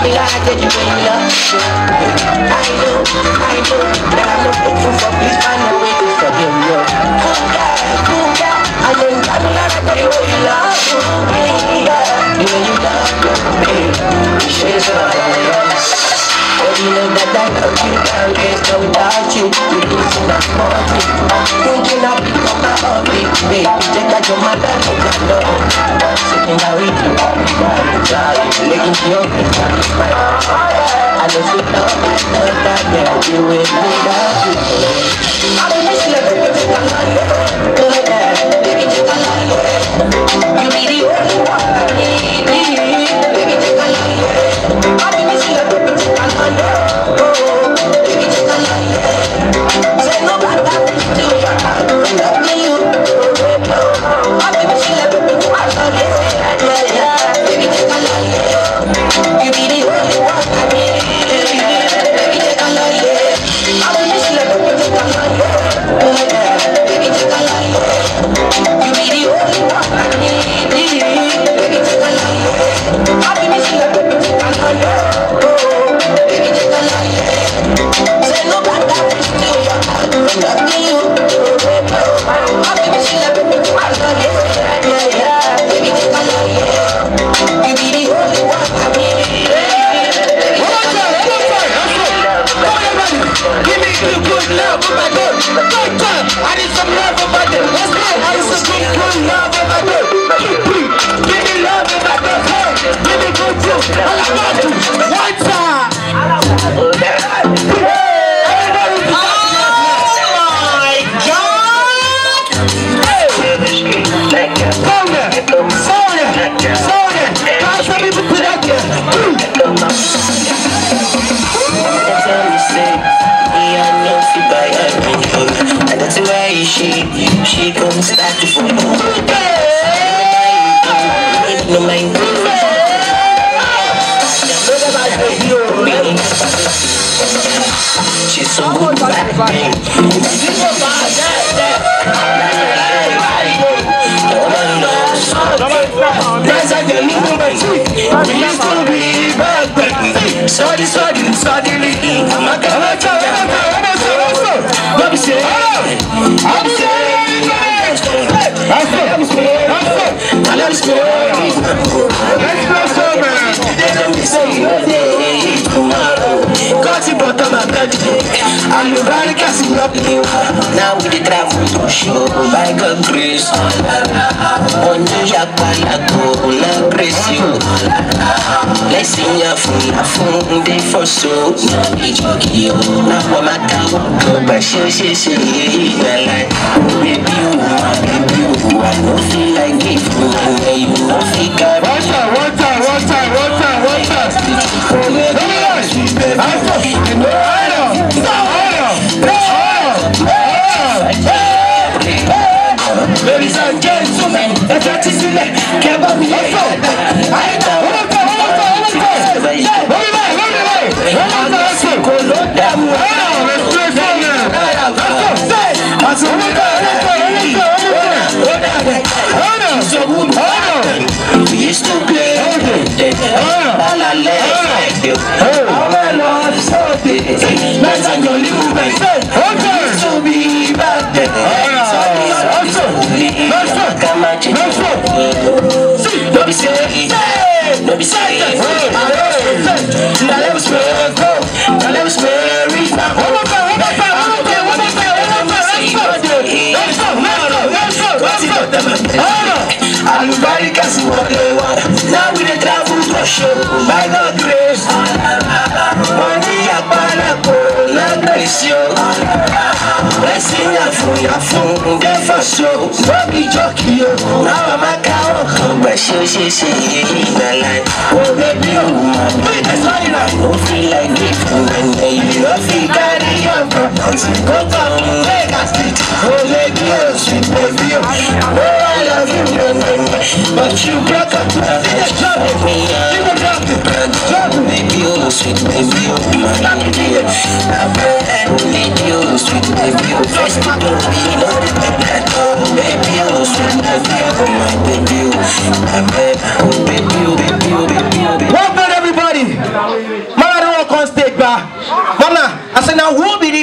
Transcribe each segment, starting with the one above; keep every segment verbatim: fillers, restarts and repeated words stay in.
me like I said you when you love. I know, I know that I'm not faithful for please find a way to forgive you. Cool down, cool down. I know you got me like I said you when you love. You know you love me. She's all you know that I love you, girl, there's no without you. You're losing that for me. Thinking I'll become my hobby. Baby, take that to my life, I know. Sitting down with you, looking to your face, I know you love my love, that yeah, you will without you. I don't miss you, baby, take a line. Go ahead, baby, take a line. You be the only one I need. Baby, take a line. I don't miss you, baby, take a line. Oh, baby, take a line. Say no bad things to your heart. Love me, you. I don't miss you, baby, take a line. Yeah, yeah, baby, take a line. You be the only one I need. Baby, take a line. I don't miss you, baby, take a line. Yeah, baby, take a line. You be the only one I need. Baby, take a line. I don't miss you, baby, take a line. Oh, baby, take a line. Say no bad things to your heart. Love me, you. I don't miss you, baby, take a line. Yeah, yeah, baby, take a line. You be the only one I need. Give me the good love of my girl. Good time. I need some love of my girl. Let's go. I need some good, good love of my girl. Give me love of my girl. Hey, give me good juice. All I got to. One time. Everybody. Oh my God. Hey. Sonia. Sonia. Sonia. Pass some people to that girl. And that's why she, she comes back to for you. No mind. She's so good back. That's how you live my sweet. We used to be back then. Sorry, sorry, sorry, I'm a girl. I'm saying, I'm saying, I'm saying, I'm saying, I'm saying, let's go, man. Cause bottom of blood, I'm the very casting up. Now we the travel to show by God grace. On the Yapalago, la grace you. Let's sing your phone, a phone day for so. Now I'm a town, but she, she, she, like, baby, you, baby, you, I don't feel like it, you don't feel like one time, one time, one time, one time, one time. You know, I know, ladies and gentlemen, that's what you see, can't buy me, I know, hold on, hold on, hold on, hold on, hold on, we used to play all our legs. All our loves, so big. Let's go live my friend. Used to be back then. Don't be silly. Don't be silly. Now let us go. Now let us marry. One more time, one more time, one more time, one more time, one more time. Let's go, let's go, let's go, let's go. Everybody can see what they want. Now we the travel to show by the grace. Money up on a pole, not grace you. Blessing up for your phone, they for show. Don't be joking, now I'm a cow. But she, she, she, in the line. Oh, baby, you, wait, that's why I don't feel like it. When you don't feel carry your problems, go down, make us fit. Oh, baby, you, sweet baby, oh, I love you. But you broke up with me, you were broke the brand. Baby, oh, sweet baby, oh, my lady. I'm baby, oh, sweet baby, oh, first you don't be that. Baby, oh, sweet baby, oh, my baby, oh, I'm baby, oh, baby, oh, baby, oh, baby, oh. Well done, everybody.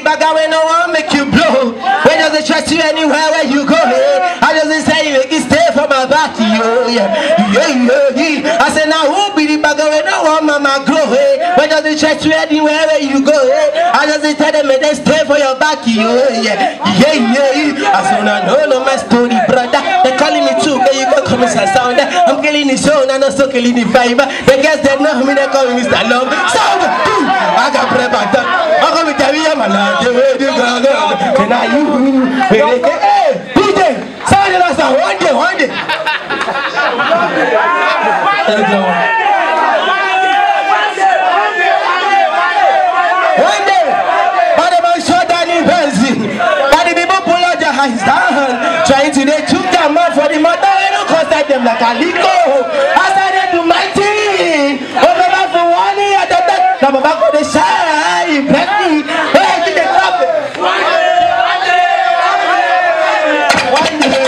bagger when no one make you blow. When does it trust you anywhere where you go? Hey? I just say you make it stay for my back, yo, yeah, yeah, yeah, yeah. I said now who be the bagger when no one mama grow? Hey? When does it trust you anywhere where you go? Hey? I just tell them they stay for your back, yo, yeah, yeah, yeah. I said now no, no, my story, brother. They calling me too, but you can come inside sound. I'm killing the show, and I'm also killing the vibe. The guys that know me, they call me Mister Love. Sound, I got pray back that. I'm going to tell you, my love, the way you go, and I you, hey, D J, sound the last one day, one day. One day, but the man shot down in benzene. But the people pull out their hands down, trying to they took their mouth for the mother, and don't cost them like a lico. I started to my team. Over for one year, that now Baba go the shy, Betty. Hey, get the club. One day.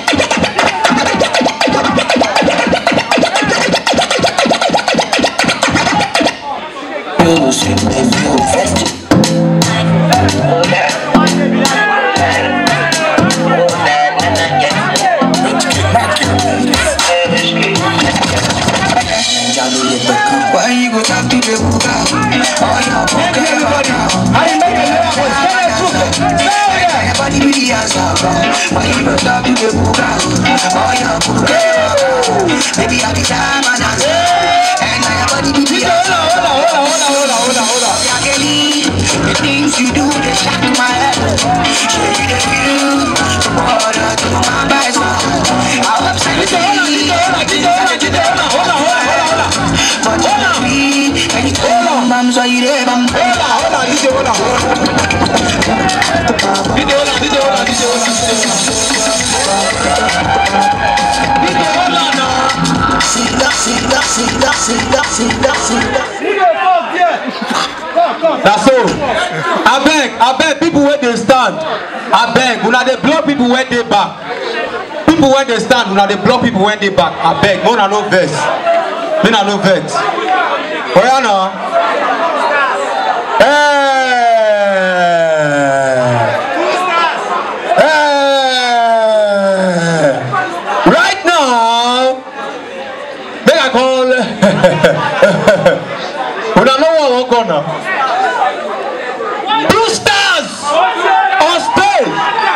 You see me, you fast. Why you go talk to the buga? Oh, yeah, buga. I make a level. Everybody be the answer. Why you go talk to the buga? Oh, yeah, buga. Maybe I'll be time and answer. And everybody be the answer. Hold on, hold on, hold on, hold on, hold on, hold on. The things you do, they shock my head. Show you the feel. The water to my back. I'll upset you. Hold on, hold on, hold on, hold on. But you know me, and you tell them I'm so you there, I'm hold on, hold on, hold on, hold on. Hold on, hold on, hold on, hold on now. See that, see that, see that, see that, see that, see that. That's all. I beg, I beg people where they stand. I beg, when they block people where they back. People where they stand, when they block people where they back. I beg, no, no verse. Me na no vex. Oya na. Hey. Hey. Right now, make I call. We don't know what we're gonna. two stars on stage.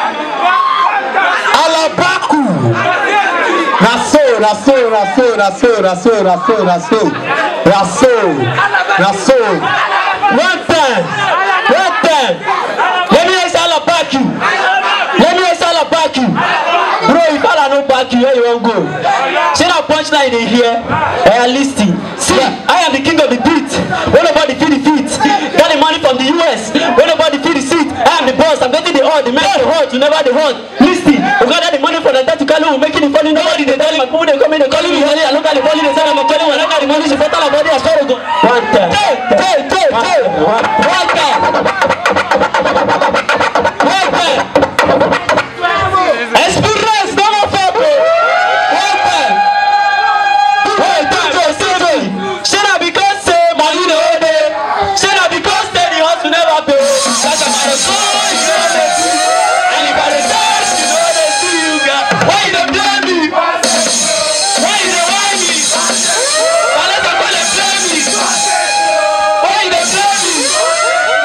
Alabaku. Naso, Naso, Naso, Naso, Naso, Naso, Naso, Naso, Naso. One time, one time. Let me ask all about you. Let me ask all about you. Bro, if I don't back you, where you won't go? See that punchline in here? I am listening. See, I am the king of the beat. What about the feed the feet? Got the money from the U S. What about the feed the seat? I am the boss. I'm getting the hot. The man the hot. You never the hot. Listen, we got the money for the tactical. We're making it funny. Nobody they tell my people they come in. They calling me early. I look at the money. They say I'm calling. I look at the money. She better body. I saw go. One time. Hey, hey, hey, one time. One time. Experience no more for bro. One time. One time. Say that because say money no dey. Say that because say the house will never pay. That's a matter of God. You know they see. And if I dey dance, you know they see you got. Why you dey blame me? Why you dey whine me? Unless I call them blame me. Why you dey blame me?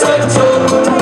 said so.